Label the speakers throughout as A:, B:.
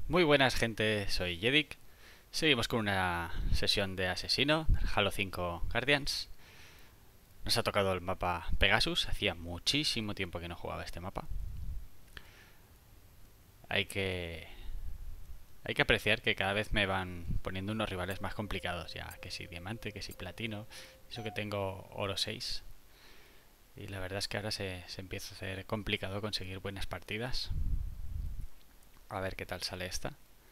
A: Muy buenas gente, soy Yedik. Seguimos con una sesión de asesino, Halo 5 Guardians. Nos ha tocado el mapa Pegasus, hacía muchísimo tiempo que no jugaba este mapa. Hay que apreciar que cada vez me van poniendo unos rivales más complicados ya, que si diamante, que si platino, eso que tengo oro 6. Y la verdad es que ahora se empieza a hacer complicado conseguir buenas partidas. A ver qué tal sale esta.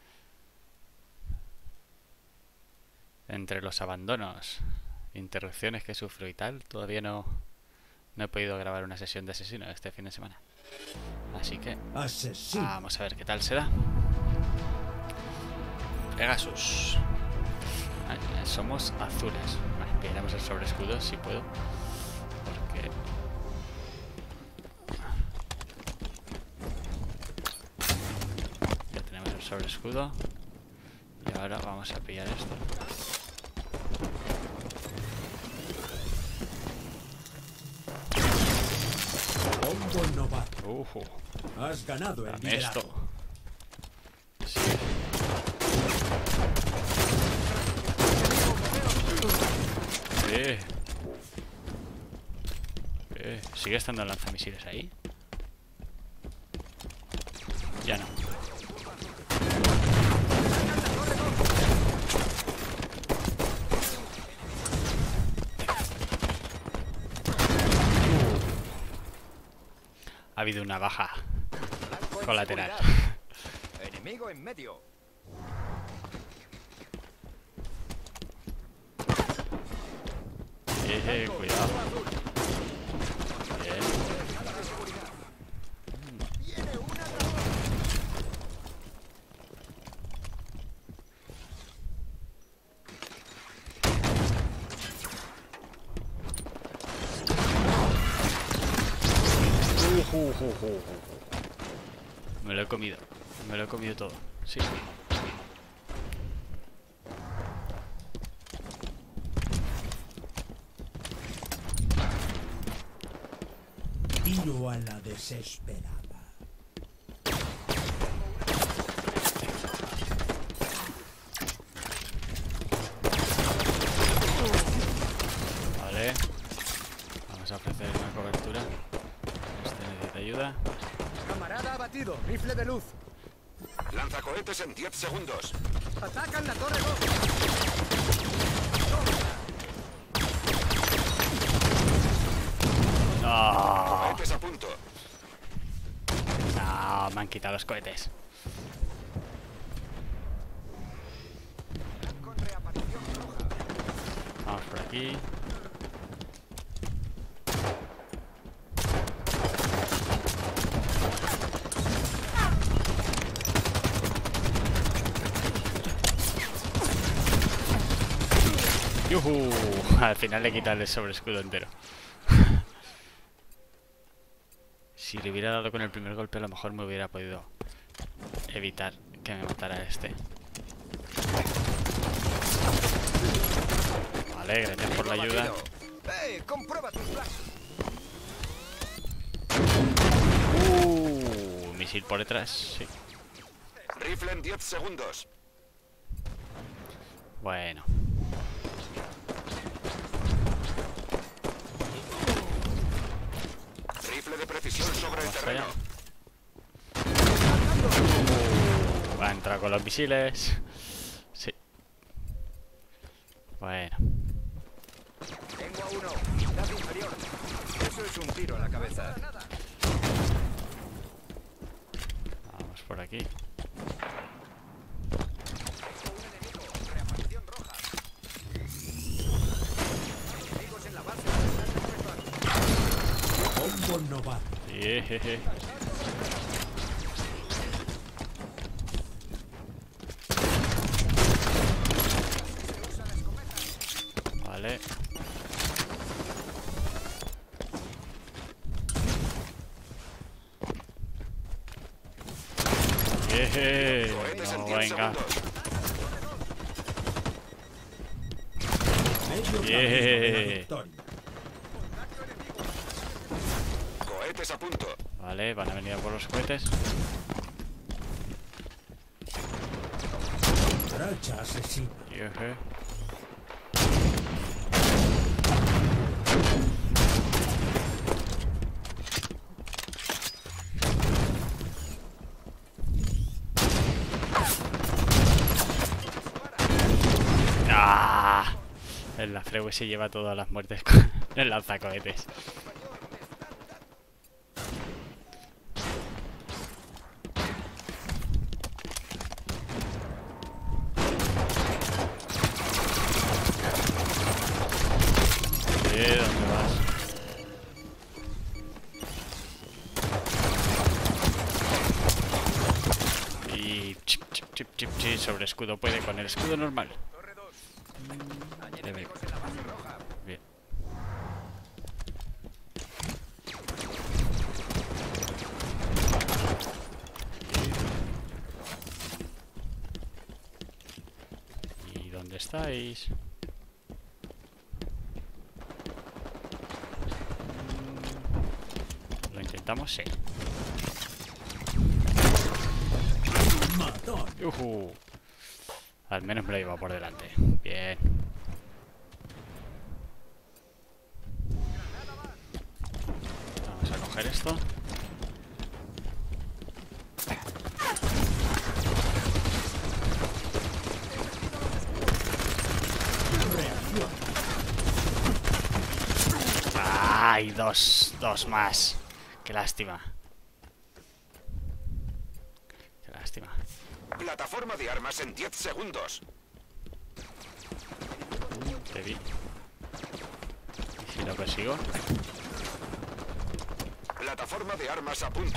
A: Entre los abandonos, interrupciones que sufro y tal, todavía no he podido grabar una sesión de asesino este fin de semana. Así que vamos a ver qué tal se da. Pegasus. Somos azules. Vale, pillaremos el sobreescudo si puedo. Porque... ya tenemos el sobreescudo. Y ahora vamos a pillar esto.
B: Has ganado el
A: dame esto. Sí. ¿Sigue estando el lanzamisiles ahí? Ya no. Ha habido una baja colateral.
C: Enemigo en medio.
A: Cuidado. Bien. Me lo he comido. Me lo he comido todo. Sí.
B: Tiro a la desesperada.
A: Vale. Vamos a ofrecer una cobertura. Este necesita ayuda.
C: Camarada abatido. Rifle de luz.
D: Lanzacohetes en 10 segundos.
C: Atacan la torre 2.
A: No.
D: Cohetes a punto.
A: No, me han quitado los cohetes.
C: Con reaparición roja.
A: Vamos por aquí. ¡Yuhu! Al final le quita el sobreescudo entero. Si le hubiera dado con el primer golpe, a lo mejor me hubiera podido evitar que me matara este. Vale, gracias por la ayuda.
C: Comprueba tus flashes.
A: Misil por detrás, sí.
D: Rifle en 10 segundos.
A: Bueno.
D: Rifle de precisión sobre el
A: Vamos
D: terreno.
A: allá. Va a entrar con los misiles. Sí. Bueno.
C: Tengo a uno. Mitad inferior. Eso es un tiro a la cabeza.
A: Vamos por aquí.
C: Reaparición roja. Enemigos en la base.
B: Combo novato.
A: Jejeje. Vale. Jeje.
D: Cohetes en
A: No,
D: 10
A: venga.
D: segundos.
B: Medio camino
A: Yeah.
B: de la victoria.
D: Cohetes a punto.
A: Vale, van a venir a por los cohetes.
B: cucaracha asesina.
A: Yeje. ¡Ah! El Lafrewe se lleva todas las muertes con el lanzacohetes. ¿Dónde vas? Y chip, chip, chip, chip, chip, sobre escudo puede con el escudo normal.
C: Torre 2.
A: Debe.
C: Enemigos en la base roja.
A: Bien. ¿Y dónde estáis? ¿Lo intentamos? Sí.
B: Matón.
A: Al menos me lo llevo por delante. Bien. Vamos a coger esto.
B: Reacción.
A: ¡Ay! Dos más. Qué lástima. Qué lástima.
D: Plataforma de armas en 10 segundos.
A: Te vi. ¿Y si lo consigo?
D: Plataforma de armas a punto.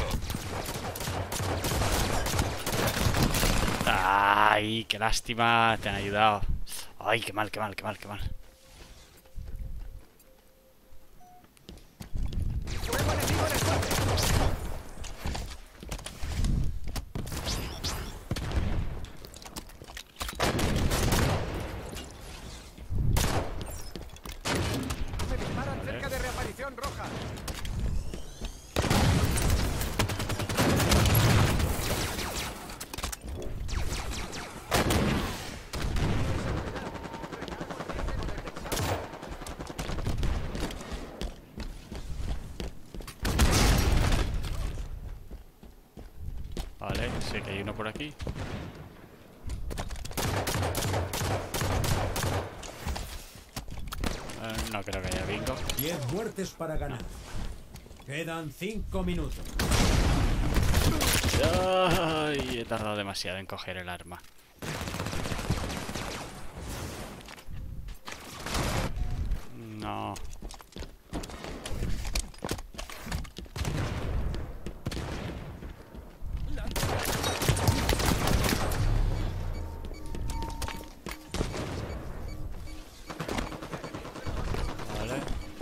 A: ¡Ay! ¡Qué lástima! Te han ayudado. ¡Ay! ¡Qué mal, qué mal, qué mal, qué mal!
C: Fuego enemigo en el fuerte. Me disparan cerca de reaparición roja.
A: Vale, sé que hay uno por aquí. No creo que haya bingo.
B: 10 muertes para ganar. Quedan 5 minutos.
A: Ay, he tardado demasiado en coger el arma. No. Vale.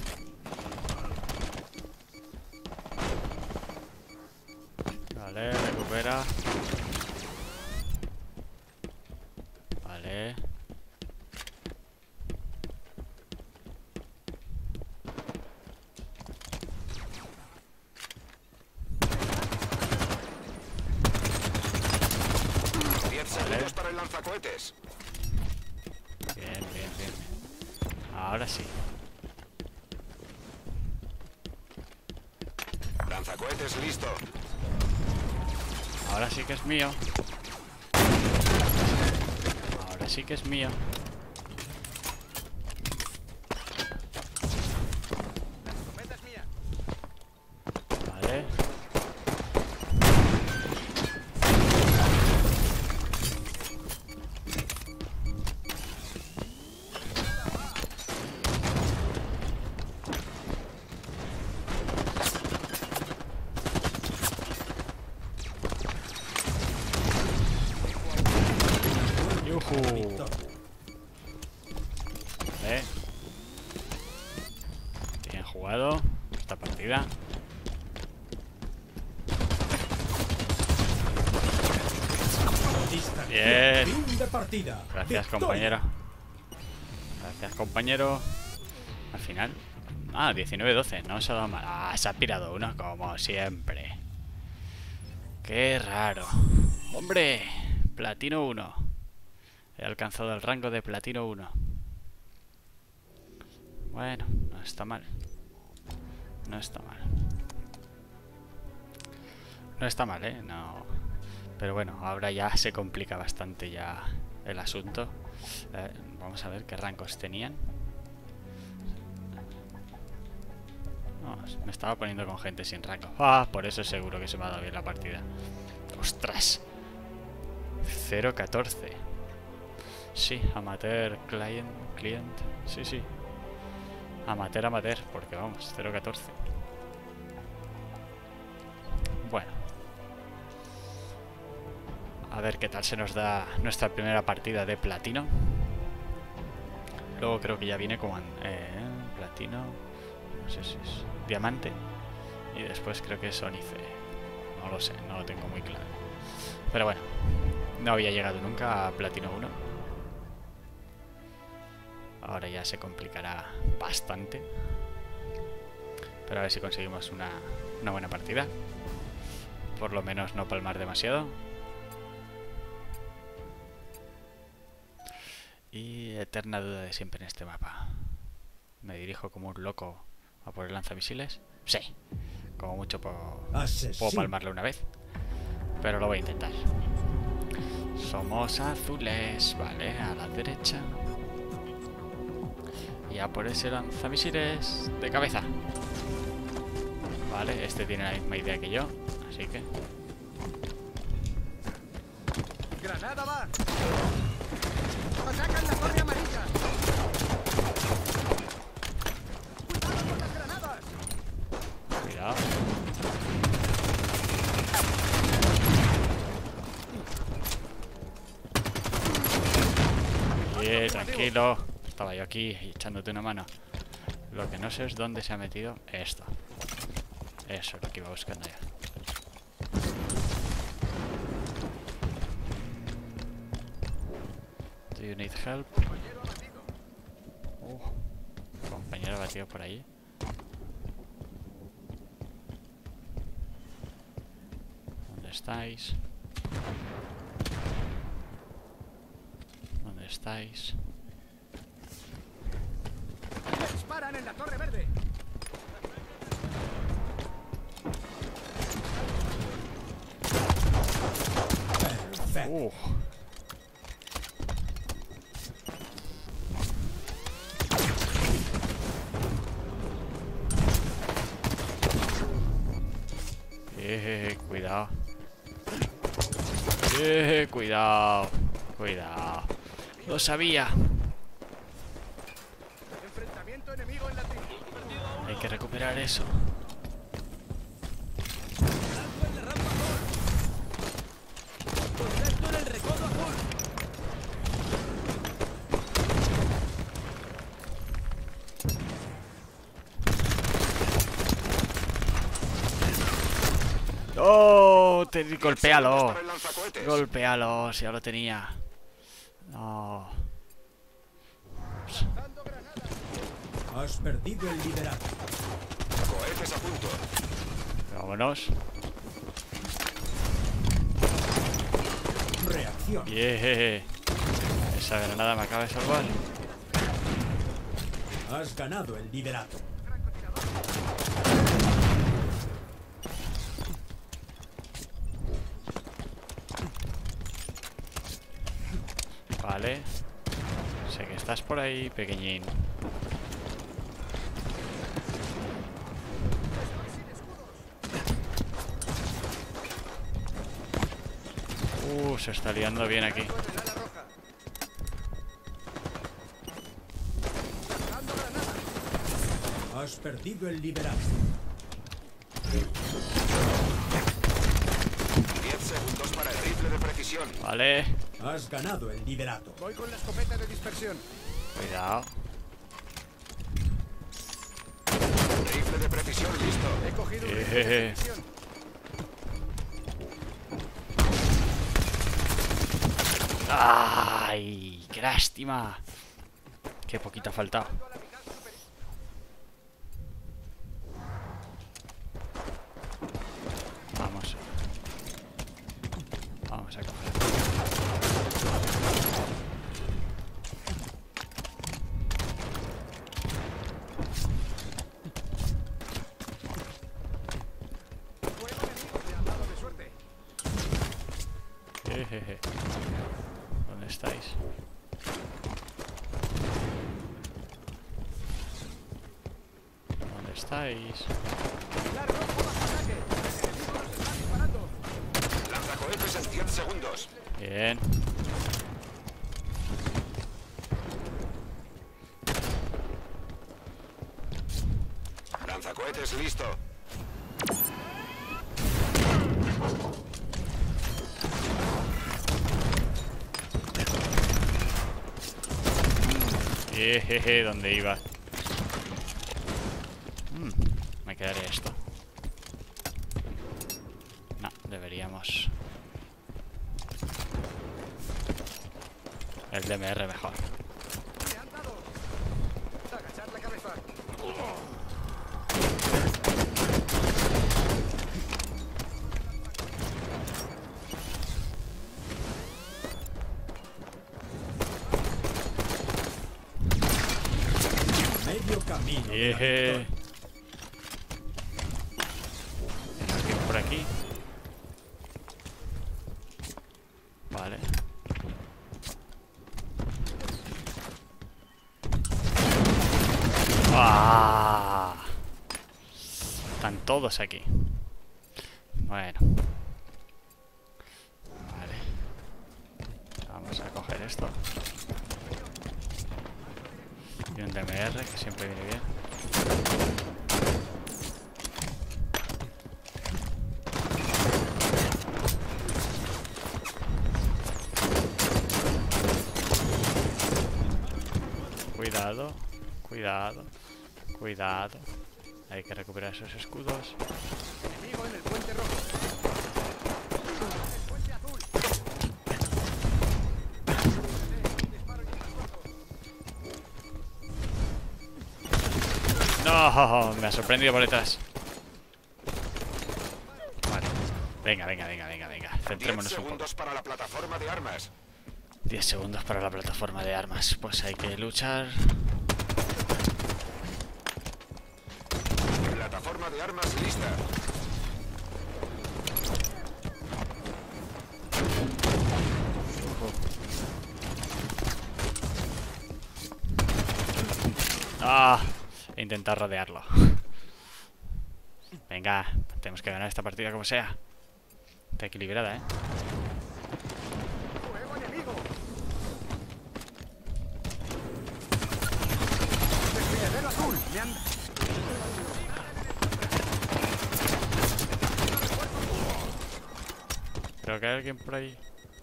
A: Vale, recupera. Vale.
D: Segundos para el lanzacohetes.
A: Bien, bien, bien. Ahora sí.
D: Lanzacohetes listo.
A: Ahora sí que es mío. Ahora sí que es mío.
C: La escopeta es mía.
A: Vale. Yujú. Vale. Bien jugado esta partida. Bien.
B: Fin de partida.
A: Gracias,
B: Victoria.
A: compañero. Gracias, compañero. Al final. Ah, 19-12. No se ha dado mal. Ah, se ha pirado uno, como siempre. Qué raro. Hombre, platino 1. He alcanzado el rango de platino 1. Bueno, no está mal. No está mal. No está mal, ¿eh? No. Pero bueno, ahora ya se complica bastante ya el asunto. Vamos a ver qué rangos tenían. No, me estaba poniendo con gente sin rango. Ah, por eso seguro que se me ha dado bien la partida. ¡Ostras! 0-14. Sí, amateur, client. Sí, sí. Amateur, porque vamos, 0-14. Bueno. A ver qué tal se nos da nuestra primera partida de platino. Luego creo que ya viene como platino. No sé si es diamante. Y después creo que es onice. No lo sé, no lo tengo muy claro. Pero bueno, no había llegado nunca a platino 1. Ahora ya se complicará bastante. Pero a ver si conseguimos una buena partida. Por lo menos no palmar demasiado. Y eterna duda de siempre en este mapa. ¿Me dirijo como un loco a por el lanzamisiles? Sí. Como mucho puedo palmarlo una vez. Pero lo voy a intentar. Somos azules. Vale, a la derecha. Y a por ese lanzamisiles de cabeza. Vale, este tiene la misma idea que yo. Así que...
C: ¡Granada va! ¡Atacan la torre amarilla! ¡Cuidado con las granadas!
A: Cuidado. Tranquilo. Estaba yo aquí echándote una mano. Lo que no sé es dónde se ha metido esto. Eso es lo que iba buscando ya. Do you need help? Compañero abatido por ahí. ¿Dónde estáis? ¿Dónde estáis?
C: ¡Disparan en la torre verde!
B: Perfecto.
A: Cuidado. Cuidado. Cuidado. Lo sabía.
C: Enfrentamiento enemigo en la tribu.
A: Hay que recuperar eso.
C: ¡Contacto en el recodo azul!
A: ¡Oh! Golpéalo.
D: Para el lanzacohetes.
A: Golpéalo, si ya lo tenía. No.
B: Has perdido el liderazgo.
D: Cohetes a punto.
A: Vámonos.
B: Reacción.
A: Esa granada me acaba de salvar.
B: Has ganado el liderato.
A: Vale. Sé que estás por ahí, pequeñín. Se está liando bien aquí.
B: Has perdido el liderazgo.
D: 10 segundos para el rifle de precisión.
A: Vale.
B: Has ganado el liderato.
C: Voy con la escopeta de dispersión.
A: Cuidado.
D: Rifle de precisión listo.
C: He cogido un rifle de precisión.
A: ¡Ay! ¡Qué lástima! Qué poquito ha faltado. Vamos. Vamos a coger. Jejeje. ¿Dónde estáis? ¿Dónde estáis?
D: Lanzacohetes en 10 segundos.
A: Bien.
D: Lanzacohetes listo.
A: Jejeje, ¿dónde iba? Me quedaré esto. No, deberíamos... El DMR mejor.
C: Agachar la cabeza.
B: Medio camino.
A: Jeje. Por aquí. Vale. ¡Ah! Están todos aquí. Bueno. Vale. Vamos a coger esto. Y un DMR, que siempre viene bien. Cuidado, cuidado, cuidado. Hay que recuperar esos escudos.
C: Enemigo en el puente rojo. El puente azul.
A: No, me ha sorprendido por detrás. Vale. Venga, venga, venga, venga, venga.
D: 10
A: Centrémonos un poco.
D: segundos para la plataforma de armas.
A: 10 segundos para la plataforma de armas. Pues hay que luchar.
D: Plataforma de armas lista.
A: Ah, he intentado rodearlo. Venga, tenemos que ganar esta partida como sea. Está equilibrada, ¿eh?
C: Fuego enemigo. Desfiladero azul. Me han...
A: Creo que hay alguien por ahí.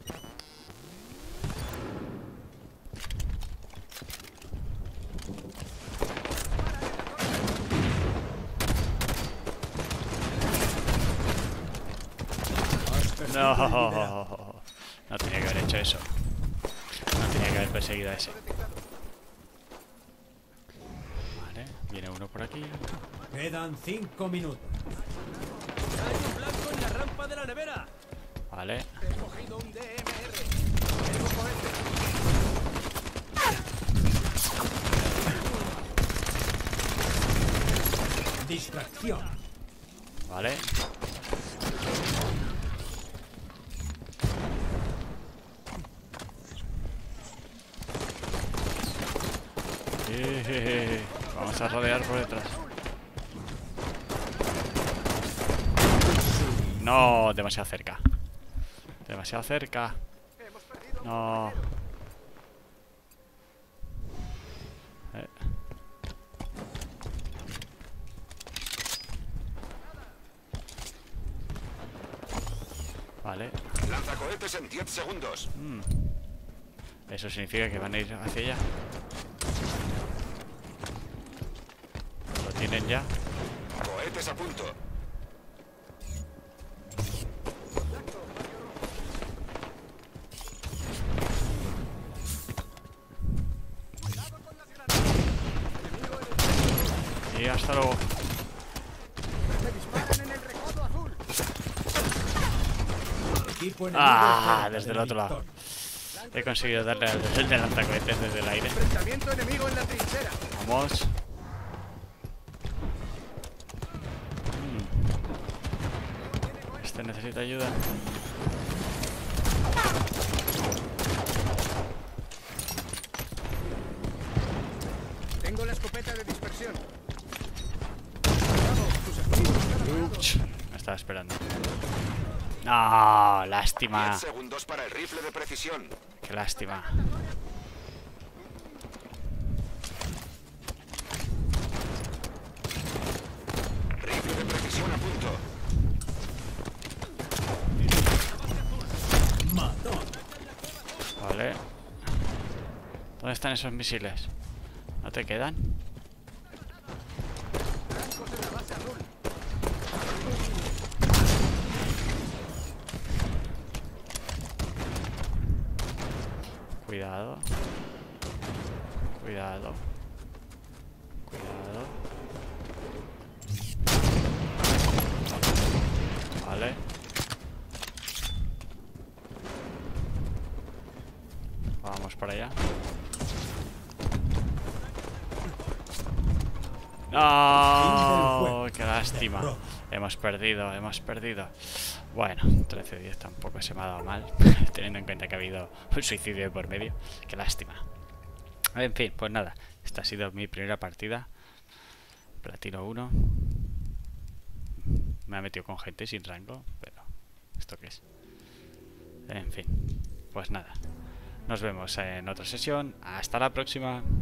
A: No, no tenía que haber hecho eso. No tenía que haber perseguido a ese. Vale, viene uno por aquí.
B: Quedan 5 minutos.
E: ¡Hay un blanco en la rampa de la nevera!
A: Vale,
C: He cogido un DMR. Tengo cohete.
B: Distracción.
A: vale. Vamos a rodear por detrás. No, demasiado cerca. Demasiado cerca.
C: Hemos perdido.
A: No. Vale.
D: Lanzacohetes en 10 segundos.
A: Eso significa que van a ir hacia allá. Lo tienen ya.
D: Cohetes a punto.
A: Y hasta luego.
C: Me disparan en el recodo azul.
B: Equipo enemigo
A: Ah,
B: cerca
A: desde
B: de
A: el
B: la
A: otro lado.
B: victoria.
A: He conseguido darle al de lanzacohetes desde el aire.
C: Enfrentamiento enemigo en la trinchera.
A: Vamos. Este necesita ayuda. esperando. No,
D: 10
A: lástima.
D: segundos para el rifle de precisión.
A: Qué lástima.
D: Rifle de precisión a punto.
B: Matón.
A: Vale. ¿Dónde están esos misiles? ¿No te quedan?
C: Blancos en la base azul.
A: Cuidado. Cuidado. Cuidado. Vale. Vamos para allá. ¡No! ¡Qué lástima! Hemos perdido, hemos perdido. Bueno, 13-10 tampoco se me ha dado mal, teniendo en cuenta que ha habido un suicidio de por medio. ¡Qué lástima! En fin, pues nada. Esta ha sido mi primera partida. Platino 1. Me ha metido con gente sin rango, pero ¿esto qué es? En fin, pues nada. Nos vemos en otra sesión. Hasta la próxima.